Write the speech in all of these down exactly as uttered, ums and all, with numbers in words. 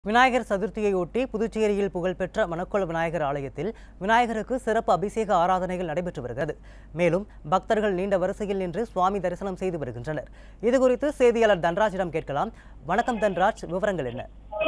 விநாயகர் சதுர்த்தியையொட்டி புதுச்சேரியில் புகழ்பெற்ற மணக்குள விநாயகர் ஆலயத்தில் விநாயகருக்கு சிறப்பு அபிஷேக ஆராதனைகள் நடைபெற்று வருகிறது. மேலும் பக்தர்கள் நீண்ட வரிசையில் நின்று சுவாமி தரிசனம் செய்து வருகின்றனர். இதுகுறித்து செய்தியாளர் தன்ராஜிடம் கேட்கலாம். வணக்கம் தன்ராஜ், விவரங்கள் என்ன?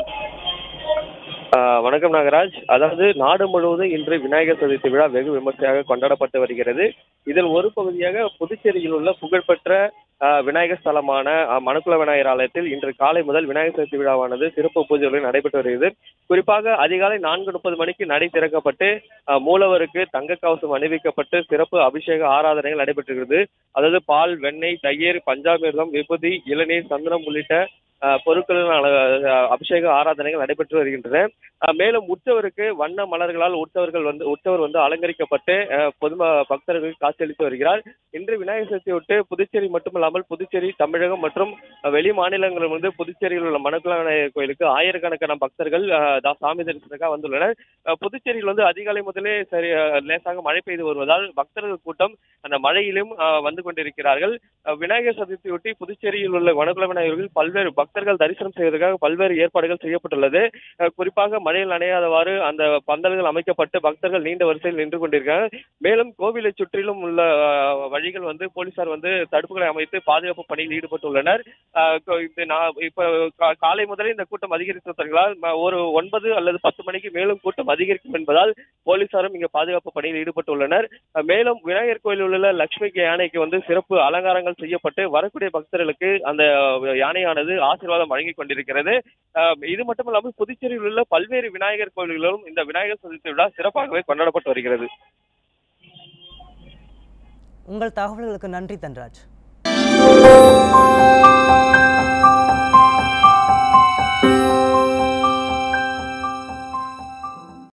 வணக்கம் நாகராஜ். அதாவது நாடு முழுவதும் இன்று விநாயகர் சதுர்த்தி விழா வெகு விமர்சையாக கொண்டாடப்பட்டு வருகிறது. இதன் ஒரு பகுதியாக புதுச்சேரியில் உள்ள புகழ்பெற்ற விநாயகர் ஸ்தலமான மணக்குள விநாயகர் ஆலயத்தில் இன்று காலை முதல் விநாயகர் சதுர்த்தி விழாவானது சிறப்பு பூஜைகளுடன் நடைபெற்று வருகிறது. குறிப்பாக அதிகாலை நான்கு முப்பது மணிக்கு நடை திறக்கப்பட்டு மூலவருக்கு தங்க கவசம் அணிவிக்கப்பட்டு சிறப்பு அபிஷேக ஆராதனைகள் நடைபெற்றுகிறது. அதாவது பால், வெண்ணெய், தயிர், பஞ்சாமிர்தம், விபூதி, இளநீர், சந்தனம் உள்ளிட்ட பொருட்களின் அபிஷேக ஆராதனைகள் நடைபெற்று வருகின்றன. மேலும் உற்சவருக்கு வண்ண மலர்களால் உற்சவர்கள் வந்து உற்சவர் வந்து அலங்கரிக்கப்பட்டு பொது பக்தர்களுக்கு காட்சியளித்து வருகிறார். இன்று விநாயகர் சதுர்த்தியொட்டி புதுச்சேரி மட்டுமல்லாமல் புதுச்சேரி, தமிழகம் மற்றும் வெளி மாநிலங்களில் வந்து புதுச்சேரியில் உள்ள மணக்குள விநாயகர் கோயிலுக்கு ஆயிரக்கணக்கான பக்தர்கள் சாமி தரிசனத்துக்காக வந்துள்ளனர். புதுச்சேரியில் வந்து அதிகாலை முதலே சரி லேசாக மழை பெய்து வருவதால் பக்தர்கள் கூட்டம் அந்த மழையிலும் வந்து கொண்டிருக்கிறார்கள். விநாயகர் சதுர்த்தியொட்டி புதுச்சேரியில் உள்ள மணக்குள விநாயகர்கள் பல்வேறு பக்தர்கள் தரிசனம் செய்வதற்காக பல்வேறு ஏற்பாடுகள் செய்யப்பட்டுள்ளது. குறிப்பாக மழையில் நனையாதவாறு அந்த பந்தல்கள் அமைக்கப்பட்டு பக்தர்கள் நீண்ட வரிசையில் நின்று கொண்டிருக்கிறார்கள். மேலும் கோவிலை சுற்றிலும் உள்ள வழிகள் வந்து போலீசார் வந்து தடுப்புகளை அமைத்து பாதுகாப்பு பணியில் ஈடுபட்டுள்ளனர். இப்ப காலை முதலே இந்த கூட்டம் அதிகரித்தவர்களால் ஒரு ஒன்பது அல்லது பத்து மணிக்கு மேலும் கூட்டம் அதிகரிக்கும் என்பதால் போலீசாரும் இங்கு பாதுகாப்பு பணியில் ஈடுபட்டுள்ளனர். மேலும் விநாயகர் கோயிலில் உள்ள லட்சுமி யானைக்கு வந்து சிறப்பு அலங்காரங்கள் செய்யப்பட்டு வரக்கூடிய பக்தர்களுக்கு அந்த யானையானது ஆசீர்வாதம் வழங்கி கொண்டிருக்கிறது. இது மட்டுமல்லாமல் புதுச்சேரியில் உள்ள பல்வேறு விநாயகர் கோயில்களிலும் இந்த விநாயகர் சதுர்த்தி விழா சிறப்பாகவே கொண்டாடப்பட்டு வருகிறது. உங்கள் தகவல்களுக்கு நன்றி தன்ராஜ்.